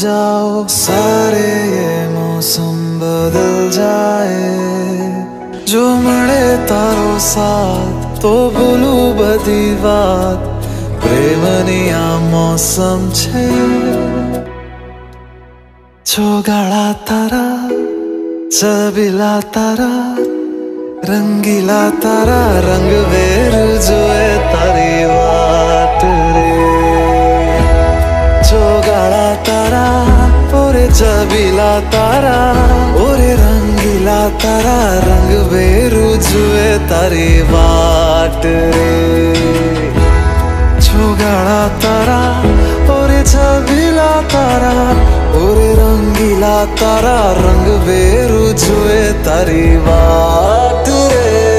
जाओ सारे ये मौसम बदल जाए, जो मळे तारो साथ तो बोलू बधी बात, प्रेमनी आ मौसम छे। छोगाड़ा तारा छबीला तारा रंगीला तारा, रंग वेर जोए तारी वाट रे। छोगाड़ा तारा ओरे छबीला तारा, ओरे रंगीला तारा, रंग वेर जोए तारी वाट रे। छोगाड़ा तारा ओरे छबीला तारा, ओरे रंगीला तारा, रंग वेर जोए तारी वाट रे।